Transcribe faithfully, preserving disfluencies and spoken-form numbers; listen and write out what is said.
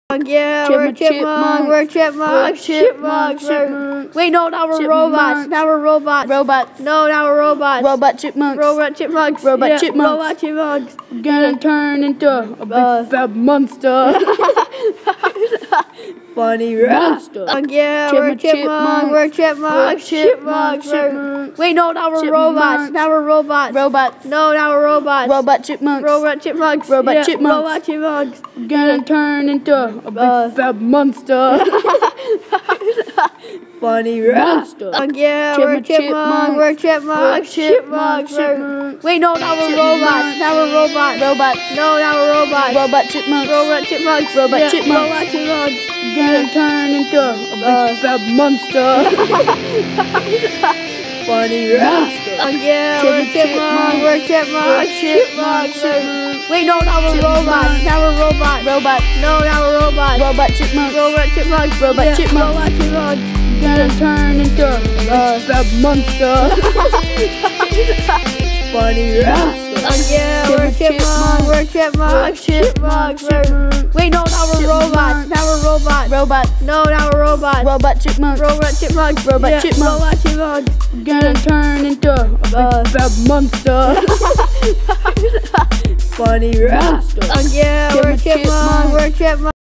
Yeah, we're chipmunks. We're chipmunks. Chipmunks. Chipmunks. Wait, no, now we're robots. Now we're robots. Robots. No, now we're robots. Robot chipmunks. Robot chipmunks. Robot yeah, chipmunks. Robot chipmunks. Gonna turn into a big Uh, fat monster. Funny monster. Yeah, we're chipmunks. We're chipmunks. Chipmunks. Chipmunks. Wait, no, now we're Chipmunks. robots. Now we're robots. Robots. No, now we're robots. Robot chipmunks. Robot chipmunks. Robot yeah, chipmunks. Robot chipmunks. Gonna turn into a big Uh, fat monster. Funny monster. Yeah, Chip- we're chipmunks. We're chipmunks. Chipmunks. Chipmunks. Wait, no, now we're Chipmunks. robots. Now we're robots. Robots. No, now we're robots. Robot chipmunks. Robot chipmunks. Robot yeah, chipmunks. Robot chipmunks. Gonna turn into a big Uh, fat monster. Funny monster. Yeah, Chip- we're chipmunks. We're chipmunks. Chipmunks. Wait, no, now we're robots. Now we're robots. Robots. No, now we're robots. Robot chipmunks. Robot chipmunks. Robot yeah, chipmunks. Robot chipmunks. Gonna turn into a big Uh, fat monster. Funny monster. Yeah, we're chipmunks. We're chipmunks. Chipmunks. Wait, no, now we're robots. Now we're robots. Robots. No, now we're robots. Robot chipmunks. Robot chipmunks. Robot yeah, chipmunks. Robot chipmunks. Gonna turn into a big Uh, fat monster. Funny monster. Yeah, we're Chipmunks. chipmunks. We're chipmunks.